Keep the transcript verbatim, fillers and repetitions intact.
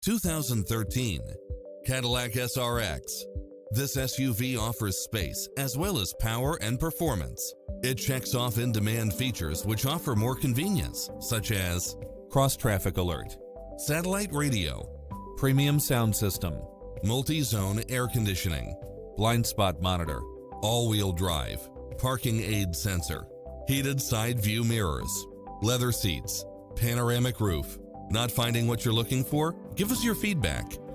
two thousand thirteen Cadillac S R X. This S U V offers space as well as power and performance. It checks off in-demand features which offer more convenience, such as cross-traffic alert, satellite radio, premium sound system, multi-zone air conditioning, blind spot monitor, all-wheel drive, parking aid sensor, heated side view mirrors, leather seats, panoramic roof. Not finding what you're looking for? Give us your feedback.